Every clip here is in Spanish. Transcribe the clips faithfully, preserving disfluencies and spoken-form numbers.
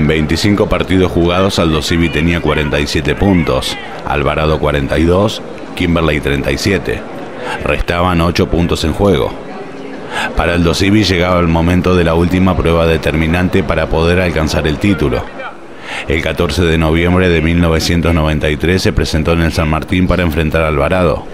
En veinticinco partidos jugados, Aldosivi tenía cuarenta y siete puntos, Alvarado cuarenta y dos, Kimberley treinta y siete. Restaban ocho puntos en juego. Para Aldosivi llegaba el momento de la última prueba determinante para poder alcanzar el título. El catorce de noviembre de mil novecientos noventa y tres se presentó en el San Martín para enfrentar a Alvarado.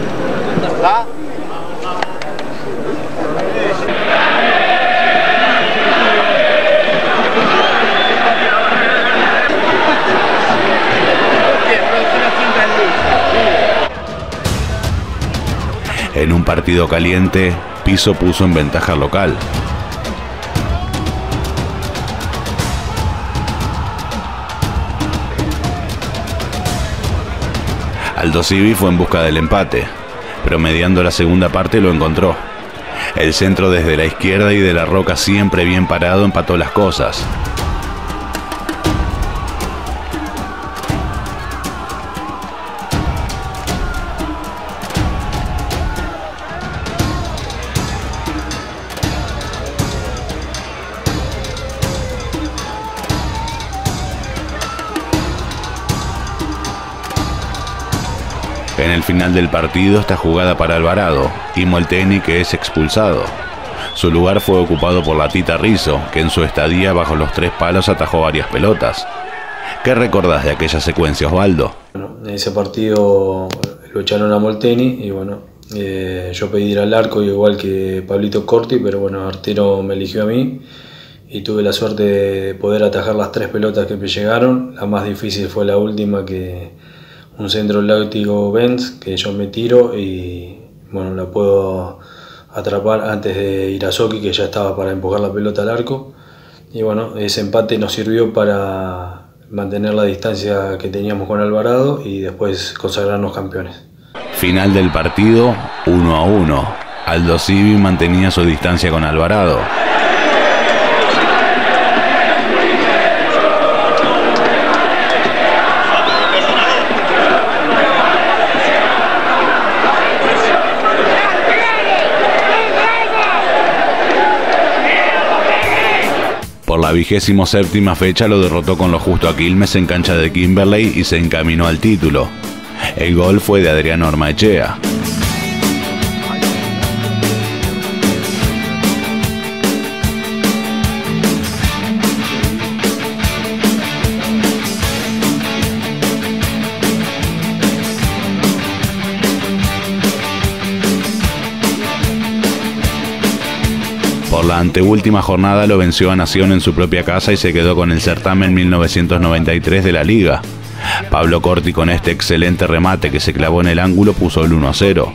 En un partido caliente, Piso puso en ventaja al local. Aldosivi fue en busca del empate, promediando la segunda parte lo encontró. El centro desde la izquierda y de la Roca, siempre bien parado, empató las cosas. En el final del partido, esta jugada para Alvarado y Molteni, que es expulsado. Su lugar fue ocupado por la Tita Rizzo, que en su estadía bajo los tres palos atajó varias pelotas. ¿Qué recordás de aquella secuencia, Osvaldo? Bueno, en ese partido lo echaron a Molteni y bueno, eh, yo pedí ir al arco igual que Pablito Corti, pero bueno, Artero me eligió a mí y tuve la suerte de poder atajar las tres pelotas que me llegaron. La más difícil fue la última, que un centro láutigo Benz, que yo me tiro y bueno, la puedo atrapar antes de Irazoki, que ya estaba para empujar la pelota al arco. Y bueno, ese empate nos sirvió para mantener la distancia que teníamos con Alvarado y después consagrarnos campeones. Final del partido, uno a uno. Aldosivi mantenía su distancia con Alvarado. Por la vigésimo séptima fecha lo derrotó con lo justo a Quilmes en cancha de Kimberley y se encaminó al título. El gol fue de Adriano Ormaechea. Por la anteúltima jornada lo venció a Nación en su propia casa y se quedó con el certamen mil novecientos noventa y tres de la Liga. Pablo Corti, con este excelente remate que se clavó en el ángulo, puso el uno a cero.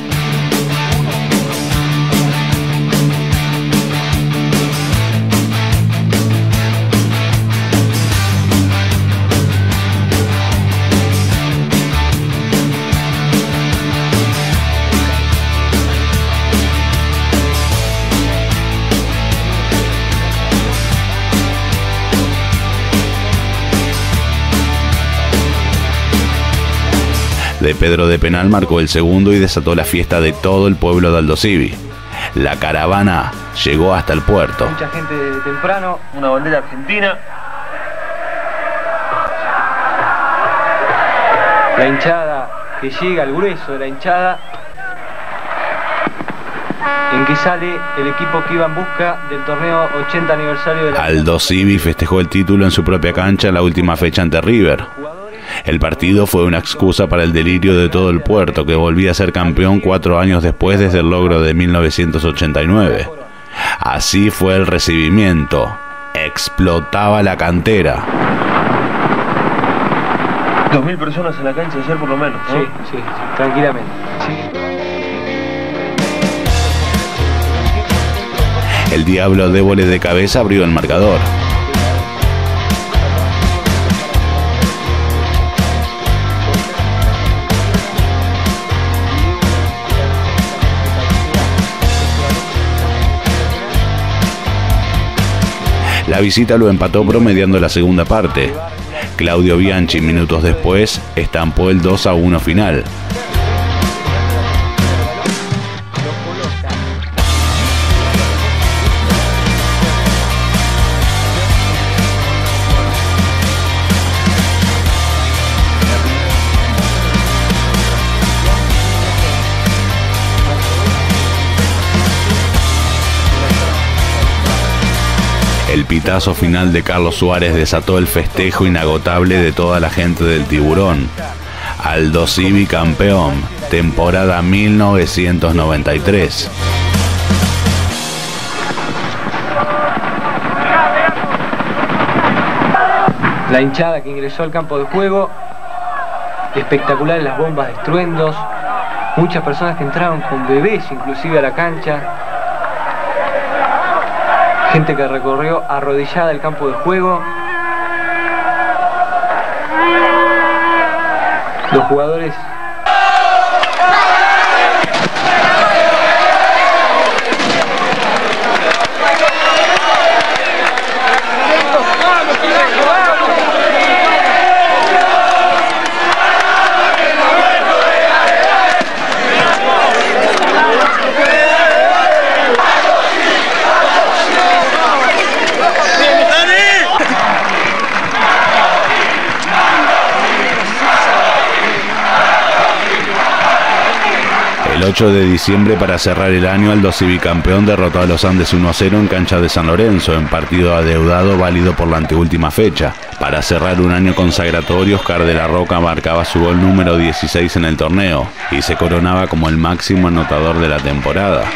De Pedro de penal marcó el segundo y desató la fiesta de todo el pueblo de Aldosivi. La caravana llegó hasta el puerto. Mucha gente temprano, una bandera argentina. La hinchada que llega, al grueso de la hinchada, en que sale el equipo que iba en busca del torneo ochenta aniversario de la... Aldosivi festejó el título en su propia cancha en la última fecha ante River. El partido fue una excusa para el delirio de todo el puerto, que volvía a ser campeón cuatro años después desde el logro de mil novecientos ochenta y nueve. Así fue el recibimiento. Explotaba la cantera. Dos mil personas en la cancha ayer por lo menos, ¿no? Sí, sí, sí, tranquilamente. Sí. El Diablo de vole de cabeza abrió el marcador. La visita lo empató promediando la segunda parte. Claudio Bianchi, minutos después, estampó el dos a uno final. El pitazo final de Carlos Suárez desató el festejo inagotable de toda la gente del Tiburón. Aldosivi campeón, temporada mil novecientos noventa y tres. La hinchada que ingresó al campo de juego, espectaculares las bombas de estruendos, muchas personas que entraron con bebés inclusive a la cancha, gente que recorrió arrodillada el campo de juego. Los jugadores El ocho de diciembre, para cerrar el año, Aldosivi campeón derrotó a los Andes uno a cero en cancha de San Lorenzo, en partido adeudado válido por la anteúltima fecha. Para cerrar un año consagratorio, Oscar de la Roca marcaba su gol número dieciséis en el torneo y se coronaba como el máximo anotador de la temporada.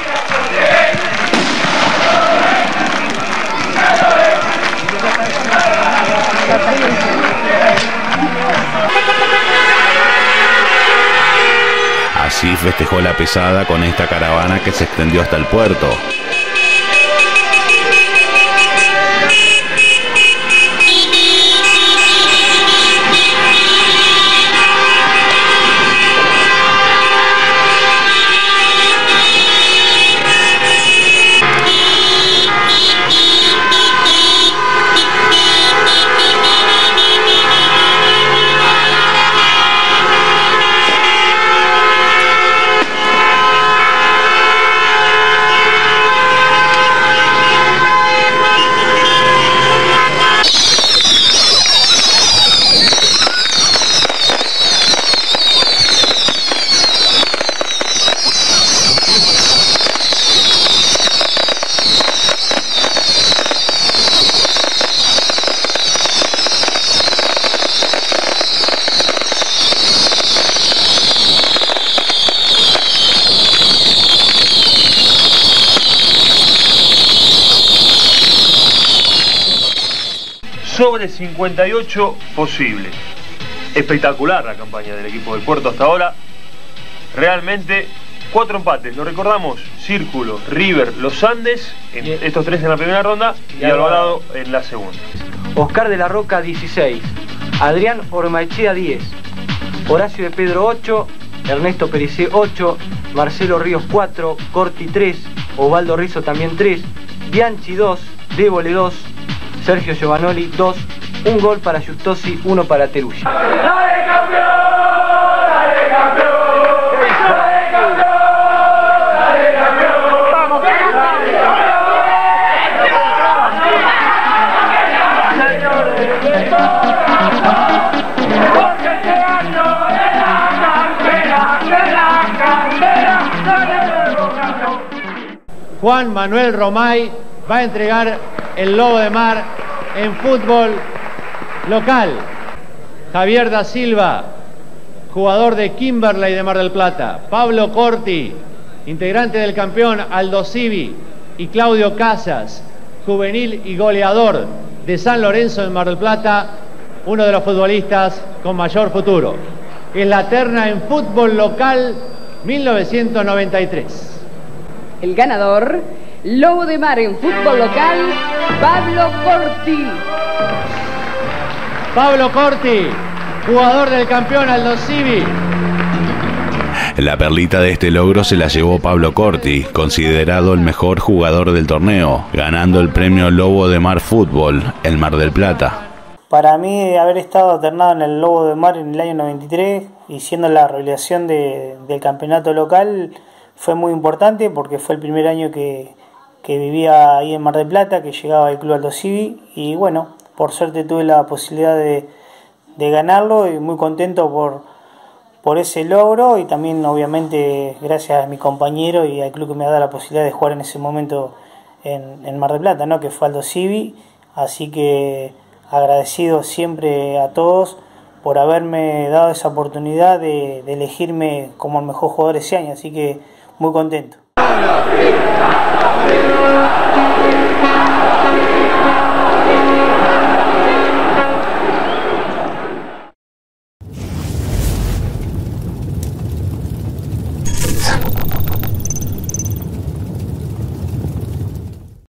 Así festejó la pesada con esta caravana que se extendió hasta el puerto. Sobre cincuenta y ocho posibles. Espectacular la campaña del equipo del Puerto hasta ahora. Realmente cuatro empates, lo recordamos: Círculo, River, Los Andes, en estos tres en la primera ronda y, y Alvarado en la segunda. Oscar de la Roca dieciséis, Adrián Ormaechea diez, Horacio de Pedro ocho, Ernesto Pericé ocho, Marcelo Ríos cuatro, Corti tres, Osvaldo Rizzo también tres, Bianchi dos, Débole dos, Sergio Giovanoli dos, un gol para Giustosi, uno para Teruggi. ¡Dale campeón! ¡Dale campeón! ¡Dale campeón! ¡Dale campeón! ¡Vamos! ¡Dale campeón! Porque este año es la cantera, es la cantera, dale campeón. Juan Manuel Romay va a entregar el Lobo de Mar en fútbol local. Javier da Silva, jugador de Kimberley de Mar del Plata. Pablo Corti, integrante del campeón Aldosivi. Y Claudio Casas, juvenil y goleador de San Lorenzo de Mar del Plata, uno de los futbolistas con mayor futuro. Es la terna en fútbol local mil novecientos noventa y tres. El ganador, Lobo de Mar en fútbol local, Pablo Corti. Pablo Corti, jugador del campeón Aldosivi. La perlita de este logro se la llevó Pablo Corti, considerado el mejor jugador del torneo, ganando el premio Lobo de Mar Fútbol en Mar del Plata. Para mí, haber estado alternado en el Lobo de Mar en el año noventa y tres y siendo la revelación de, del campeonato local fue muy importante, porque fue el primer año que, que vivía ahí en Mar del Plata, que llegaba al Club Aldosivi, y bueno, por suerte tuve la posibilidad de, de ganarlo y muy contento por, por ese logro, y también obviamente gracias a mi compañero y al club que me ha dado la posibilidad de jugar en ese momento en, en Mar del Plata, ¿no? Que fue Aldo Civi, así que agradecido siempre a todos por haberme dado esa oportunidad de, de elegirme como el mejor jugador ese año, así que muy contento. ¡Viva! ¡Viva! ¡Viva!